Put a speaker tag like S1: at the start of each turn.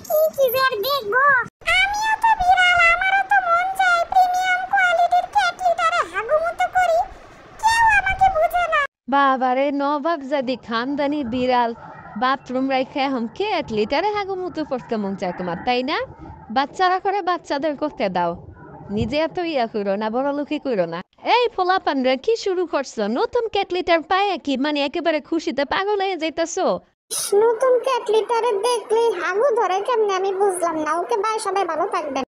S1: কি কি যে আর দেখবো। আমিও তো বিড়াল, আমারও তো মন চায় প্রিমিয়াম কোয়ালিটির ক্যাট লিটারে হাগুমুতো করি, কেউ আমাকে বুঝে না।
S2: বাবারে নবাব জাদি খানদানি বিড়াল বাথরুম রাইখে हमके 1 লিটারে হাগুমুতো করতে মন চায় তোমার, তাই না? বাচ্চারা করে বাচ্চাদের করতে দাও, নিজে এত ইয়া করো না, বড় লোকই করো না। এই পোলাপানরা কি শুরু করছো? নতুন ক্যাট লিটার পায় কি মানে একেবারে খুশিতে পাগল হয়ে যাইতাছো?
S1: নতুন ক্যাট লিটারে দেখলে হাগু ধরে কেমনে আমি বুঝলাম না। ওকে বাই, সবাই ভালো থাকবেন।